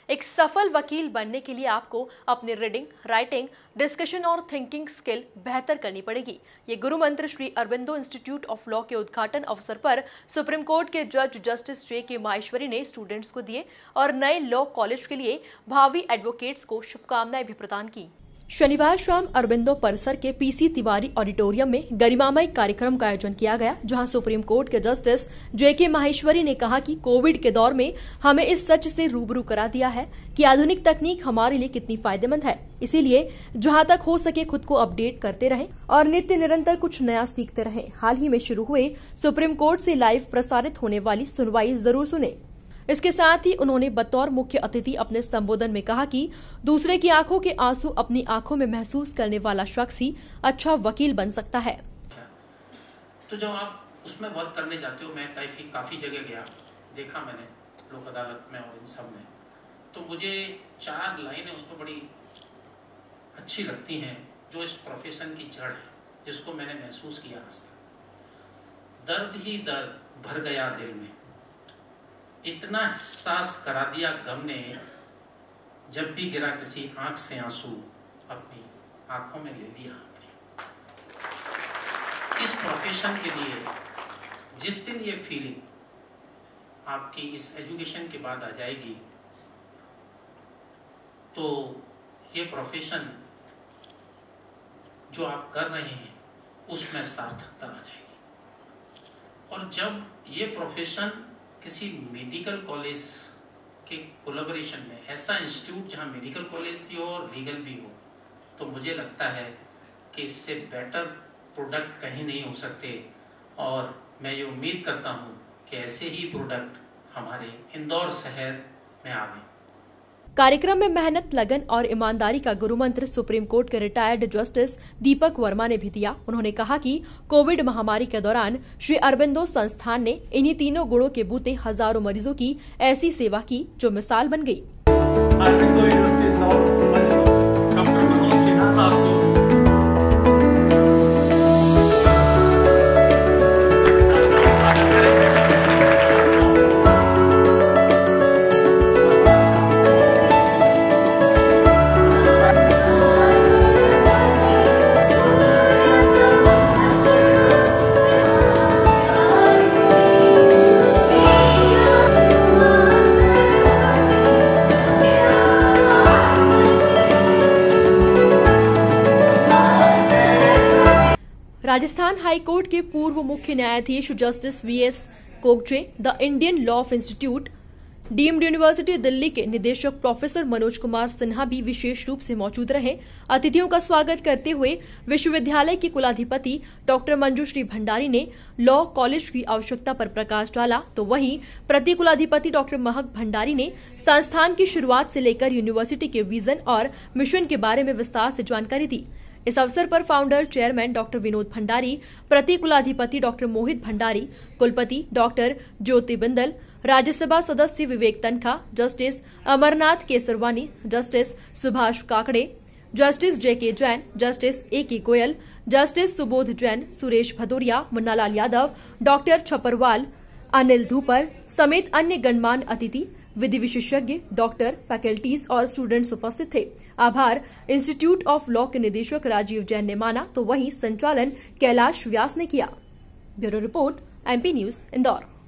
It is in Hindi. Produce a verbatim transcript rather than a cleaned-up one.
एक सफल वकील बनने के लिए आपको अपनी रीडिंग, राइटिंग, डिस्कशन और थिंकिंग स्किल बेहतर करनी पड़ेगी। ये गुरु मंत्र Shri Aurobindo institute of law के उद्घाटन अवसर पर सुप्रीम कोर्ट के जज जस्टिस जे के माहेश्वरी ने स्टूडेंट्स को दिए और नए लॉ कॉलेज के लिए भावी एडवोकेट्स को शुभकामनाएं भी प्रदान की। शनिवार शाम अरबिंदो परिसर के पीसी तिवारी ऑडिटोरियम में गरिमामय कार्यक्रम का आयोजन किया गया, जहां सुप्रीम कोर्ट के जस्टिस जे के माहेश्वरी ने कहा कि कोविड के दौर में हमें इस सच से रूबरू करा दिया है कि आधुनिक तकनीक हमारे लिए कितनी फायदेमंद है। इसीलिए जहां तक हो सके खुद को अपडेट करते रहें और नित्य निरंतर कुछ नया सीखते रहें। हाल ही में शुरू हुए सुप्रीम कोर्ट से लाइव प्रसारित होने वाली सुनवाई जरूर सुने। इसके साथ ही उन्होंने बतौर मुख्य अतिथि अपने संबोधन में कहा कि दूसरे की आंखों के आंसू अपनी आंखों में महसूस करने वाला शख्स ही अच्छा वकील बन सकता है। तो जब आप उसमें वर्क करने जाते हो, मैं काफी काफी जगह गया, देखा मैंने लोक अदालत में और इन सब में, तो मुझे चार लाइनें उसमें बड़ी अच्छी लगती हैं जो इस प्रोफेशन की जड़ है, जिसको मैंने महसूस किया आज तक। दर्द ही दर्द भर गया दिल में, इतना एहसास करा दिया गम ने, जब भी गिरा किसी आंख से आंसू अपनी आंखों में ले लिया आपने। इस प्रोफेशन के लिए जिस दिन ये फीलिंग आपकी इस एजुकेशन के बाद आ जाएगी, तो ये प्रोफेशन जो आप कर रहे हैं उसमें सार्थकता आ जाएगी। और जब ये प्रोफेशन किसी मेडिकल कॉलेज के कोलैबोरेशन में, ऐसा इंस्टीट्यूट जहां मेडिकल कॉलेज भी हो और लीगल भी हो, तो मुझे लगता है कि इससे बेटर प्रोडक्ट कहीं नहीं हो सकते। और मैं ये उम्मीद करता हूं कि ऐसे ही प्रोडक्ट हमारे इंदौर शहर में आवे। कार्यक्रम में मेहनत, लगन और ईमानदारी का गुरुमंत्र सुप्रीम कोर्ट के रिटायर्ड जस्टिस दीपक वर्मा ने भी दिया। उन्होंने कहा कि कोविड महामारी के दौरान श्री अरबिंदो संस्थान ने इन्हीं तीनों गुणों के बूते हजारों मरीजों की ऐसी सेवा की जो मिसाल बन गई। राजस्थान हाईकोर्ट के पूर्व मुख्य न्यायाधीश justice V S Kokje, the Indian law of institute, deemed university Delhi के निदेशक प्रोफेसर मनोज कुमार सिन्हा भी विशेष रूप से मौजूद रहे। अतिथियों का स्वागत करते हुए विश्वविद्यालय की कुलाधिपति डॉक्टर मंजुश्री भंडारी ने लॉ कॉलेज की आवश्यकता पर प्रकाश डाला, तो वहीं प्रति कुलाधिपति डॉक्टर महक भंडारी ने संस्थान की शुरुआत से लेकर यूनिवर्सिटी के विजन और मिशन के बारे में विस्तार से जानकारी दी। इस अवसर पर founder chairman doctor Vinod Bhandari, प्रति कुलाधिपति डॉक्टर मोहित भंडारी, कुलपति डॉक्टर ज्योति बिंदल, राज्यसभा सदस्य Vivek Tankha, justice Amarnath Kesarwani, justice Subhash Kakade, justice J K Jain, justice A K Goyal, justice Subodh Jain, Suresh Bhadauria, Munnalal Yadav, doctor Chhaparwal, Anil Dhupar समेत अन्य गणमान्य अतिथि, विधि विशेषज्ञ, डॉक्टर, फैकल्टीज और स्टूडेंट्स उपस्थित थे। आभार इंस्टीट्यूट ऑफ लॉ के निदेशक राजीव जैन ने माना, तो वहीं संचालन कैलाश व्यास ने किया। Bureau report, MP news, Indore.